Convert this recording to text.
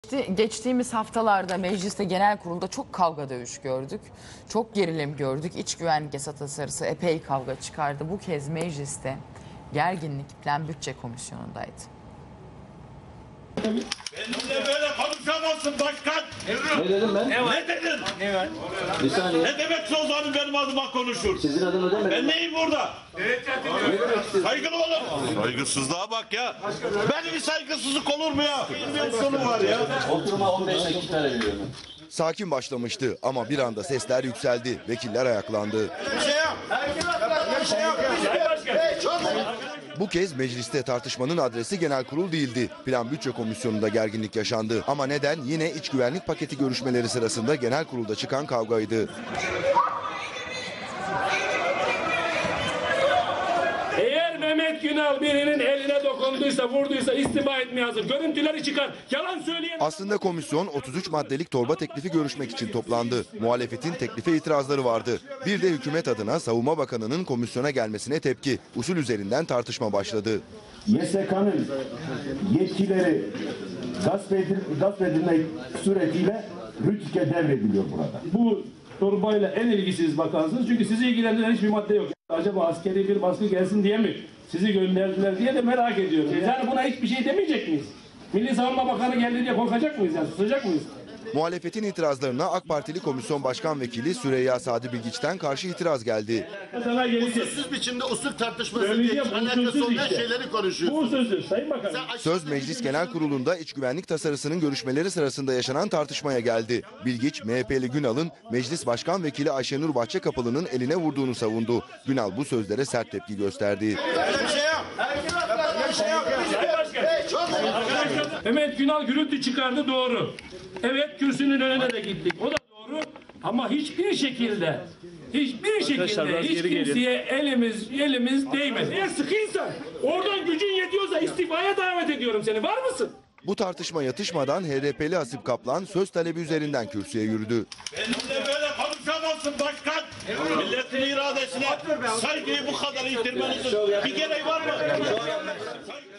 Geçtiğimiz haftalarda mecliste genel kurulda çok kavga dövüş gördük. Çok gerilim gördük. İç güvenlik yasa tasarısı epey kavga çıkardı. Bu kez mecliste gerginlik Plan Bütçe Komisyonu'ndaydı. Benimle böyle konuşamazsın başkan. Ne dedim ben? Ne dedin? Ne var? Bir saniye. Ne demek Sozan'ın benim adıma konuşur? Sizin adını demedim. Ben neyim burada? Ne demek istiyorsun? Saygılı olun. Saygısızlığa bak ya. Benim bir saygısızlık olur mu ya? Bilmiyorum sonu var ya. Oturuma 15 dakika veriyorum. Sakin başlamıştı ama bir anda sesler yükseldi. Vekiller ayaklandı. Bu kez mecliste tartışmanın adresi genel kurul değildi. Plan Bütçe Komisyonu'nda gerginlik yaşandı. Ama neden? Yine iç güvenlik paketi görüşmeleri sırasında genel kurulda çıkan kavgaydı. Eğer Mehmet Günal birinin eline dokunduysa, vurduysa istifa etmeye hazır. Görüntüleri çıkar. Yalan söyleyen... Aslında komisyon 33 maddelik torba teklifi görüşmek için toplandı. Muhalefetin teklife itirazları vardı. Bir de hükümet adına Savunma Bakanı'nın komisyona gelmesine tepki. Usul üzerinden tartışma başladı. YSK'nın yetkileri gasp edilmek suretiyle Rütük'e devrediliyor burada. Bu torbayla en ilgisiz bakansınız. Çünkü sizi ilgilendiren hiçbir madde yok. Acaba askeri bir baskı gelsin diye mi sizi gönderdiler diye de merak ediyorum. Yani buna hiçbir şey demeyecek miyiz? Milli Savunma Bakanı geldi diye korkacak mıyız? Yani susacak mıyız? Muhalefetin itirazlarına AK Partili Komisyon Başkan Vekili Süreyya Sadi Bilgiç'ten karşı itiraz geldi. Sana gelecek. Usulsüz biçimde usul tartışması diye Söyleyeceğim, alakası usulsüz olmayan işte. şeyleri konuşuyorsun. Bu sözü Sayın Bakanım. Söz Meclis Genel Kurulu'nda iç güvenlik tasarısının görüşmeleri sırasında yaşanan tartışmaya geldi. Bilgiç, MHP'li Günal'ın Meclis Başkan Vekili Ayşenur Bahçekapılı'nın eline vurduğunu savundu. Günal bu sözlere sert tepki gösterdi. Mehmet Günal gürültü çıkardı, doğru. Evet, kürsünün önüne de gittik. O da doğru. Ama hiçbir şekilde hiç kimseye elimiz değmedi. Eğer sıkıysa, oradan gücün yetiyorsa istifaya davet ediyorum seni. Var mısın? Bu tartışma yatışmadan HDP'li Hasip Kaplan söz talebi üzerinden kürsüye yürüdü. Benimle böyle konuşamazsın başkan. Milletin iradesine saygıyı bu kadar yitirmenizin bir gereği var mı?